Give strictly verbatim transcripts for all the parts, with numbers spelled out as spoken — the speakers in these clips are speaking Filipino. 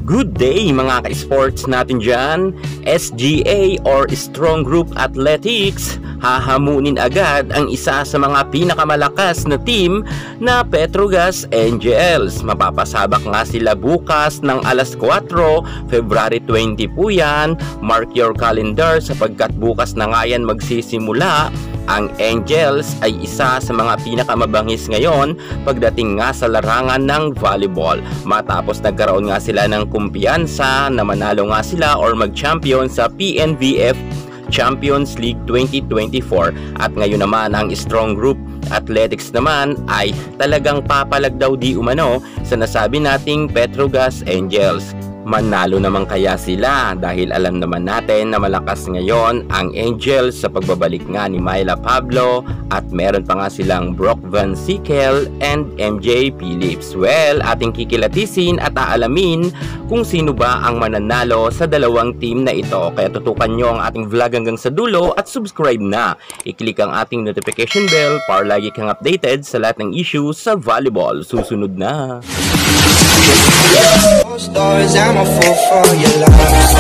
Good day mga ka-sports natin dyan. S G A or Strong Group Athletics hahamunin agad ang isa sa mga pinakamalakas na team na Petrogas Angels. Mapapasabak nga sila bukas ng alas kwatro, February twenty po yan. Mark your calendar sapagkat bukas na nga yan magsisimula. Ang Angels ay isa sa mga pinakamabangis ngayon pagdating nga sa larangan ng volleyball. Matapos nagkaroon nga sila ng kumpiyansa na manalo nga sila or mag-champion sa P N V F Champions League twenty twenty-four. At ngayon naman ang Strong Group Athletics naman ay talagang papalag daw di umano sa nasabi nating Petrogas Angels. Manalo naman kaya sila dahil alam naman natin na malakas ngayon ang Angels sa pagbabalik nga ni Myla Pablo at meron pa nga silang Brock Van Sickle and M J Phillips. Well, ating kikilatisin at aalamin kung sino ba ang mananalo sa dalawang team na ito. Kaya tutukan nyo ang ating vlog hanggang sa dulo at subscribe na. I-click ang ating notification bell para lagi kang updated sa lahat ng issues sa volleyball. Susunod na! Stars, I'm a fool for your love.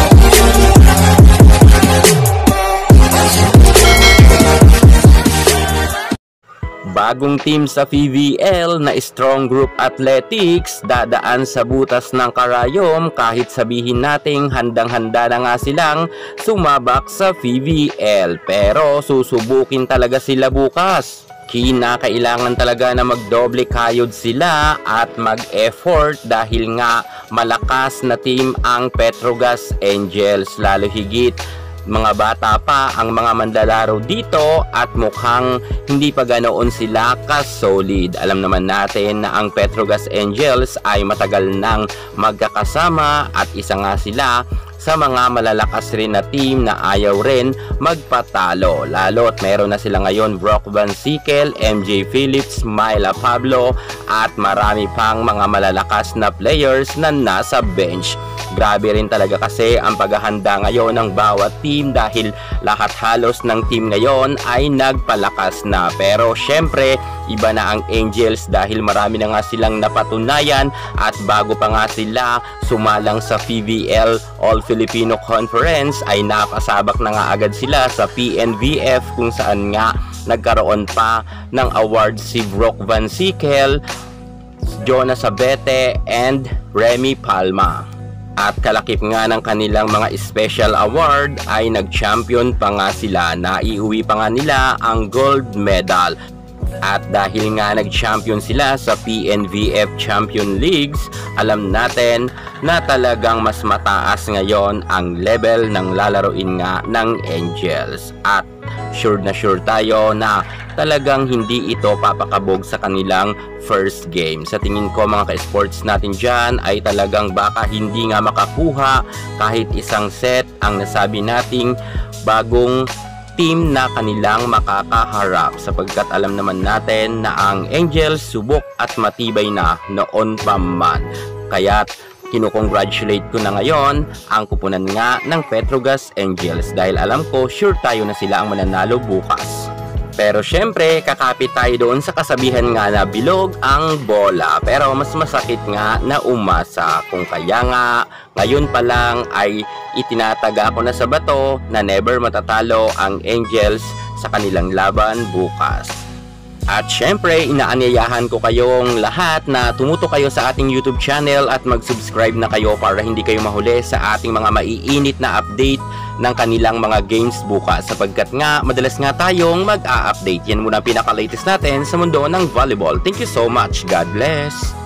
Bagong team sa P V L na Strong Group Athletics dadaan sa butas ng karayom kahit sabihin nating handang-handa na nga silang sumabak sa P V L. Pero susubukin talaga sila bukas. Kinakailangan talaga na magdoble kayod sila at mag-effort dahil nga malakas na team ang Petrogas Angels. Lalo higit mga bata pa ang mga manlalaro dito at mukhang hindi pa ganoon sila ka-solid. Alam naman natin na ang Petrogas Angels ay matagal nang magkakasama at isa nga sila sa mga malalakas rin na team na ayaw rin magpatalo. Lalo at meron na sila ngayon Brock Van Sickle, M J Phillips, Myla Pablo at marami pang mga malalakas na players na nasa bench. Grabe rin talaga kasi ang paghahanda ngayon ng bawat team dahil lahat halos ng team ngayon ay nagpalakas na. Pero syempre, iba na ang Angels dahil marami na nga silang napatunayan at bago pa nga sila sumalang sa P V L All Filipino Conference ay napasabak na nga agad sila sa P N V F kung saan nga nagkaroon pa ng award si Brock Van Sickle, Jonas Abete and Remy Palma. At kalakip nga ng kanilang mga special award ay nag-champion pa nga sila. Naiuwi pa nga nila ang gold medal. At dahil nga nag-champion sila sa P N V F Champion Leagues, alam natin na talagang mas mataas ngayon ang level ng lalaroin nga ng Angels. At sure na sure tayo na talagang hindi ito papakabog sa kanilang first game. Sa tingin ko mga ka-sports natin dyan ay talagang baka hindi nga makakuha kahit isang set ang nasabi nating bagong team na kanilang makakaharap sapagkat alam naman natin na ang Angels subok at matibay na noon pa man. Kaya kinukongratulate ko na ngayon ang kupunan nga ng Petrogas Angels dahil alam ko sure tayo na sila ang mananalo bukas. Pero syempre, kakapit tayo doon sa kasabihan nga na bilog ang bola. Pero mas masakit nga na umasa. Kung kaya nga, ngayon pa lang ay itinataga ko na sa bato na never matatalo ang Angels sa kanilang laban bukas. At syempre, inaanyayahan ko kayong lahat na tumuto kayo sa ating YouTube channel at mag-subscribe na kayo para hindi kayo mahuli sa ating mga maiinit na update ng kanilang mga games bukas sapagkat nga madalas nga tayong mag-a-update. Yan muna pinaka-latest natin sa mundo ng volleyball. Thank you so much. God bless!